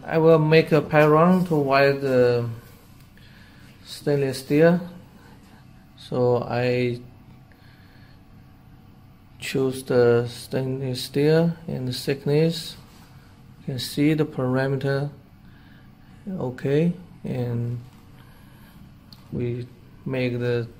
I will make a pattern to weld the stainless steel. So I choose the stainless steel and the thickness. You can see the parameter. Okay, and we make the